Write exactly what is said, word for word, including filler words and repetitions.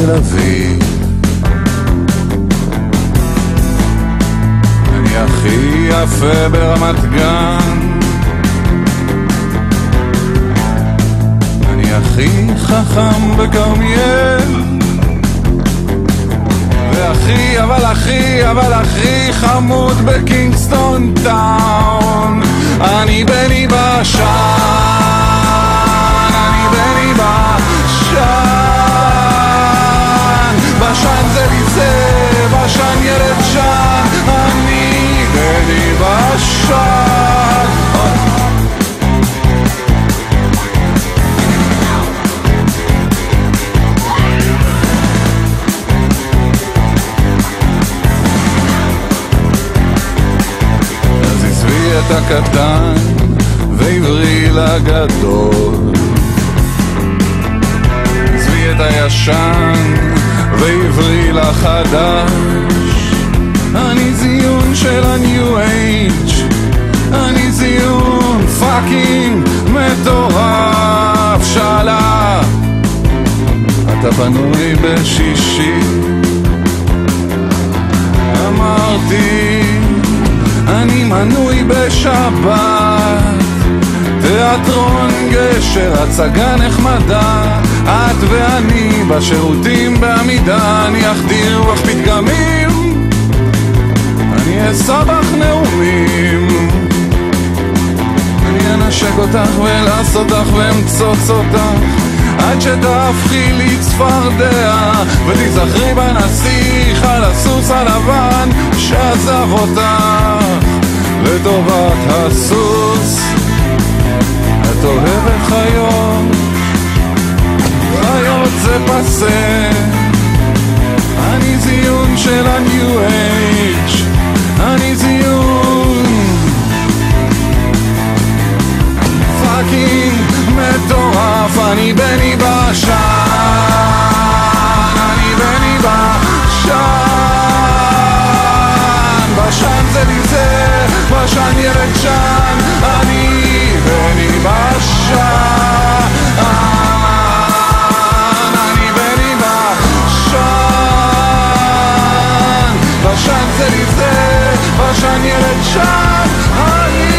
בתל אביב. אני הכי יפה ברמת גן, אני הכי חכם בכרמיאל, והכי אבל הכי אבל הכי חמוד בקינגסטון טאון. אני בני בשן, אני בני בשן, בשן זה לי זה, בשן ילד שן, אני בני בשן. אז עזבי את הקטן ועברי לגדול, עזבי את הישן ועברי לחדש. אני זיון של ה-New Age, אני זיון פאקינג מטורף. שאלה, אתה פנוי בשישי? אמרתי, אני מנוי בשבת, תיאטרון גשר, הצגה נחמדה, את ואני בשירותים בעמידה. אני אחדיר רוח פתגמים, אני אסבך נאומים, אני אנשק אותך ולעשות אותך ואמצוץ אותך עד שתהפכי לי צפרדע, ותזכרי בנסיך על הסוס הלבן שעזב אותך לטובת הסוס. את אוהבת חיות, חיות זה פסה, אני זיון של ה-New Age, אני זיון פאקינג מטורף. אני בני בשן, אני בני בשן, בשן זה לי זה, בשן ילד שן, אני בני בשן, אני בני בשן, בשן זה לי זה, בשן ילד שן, אני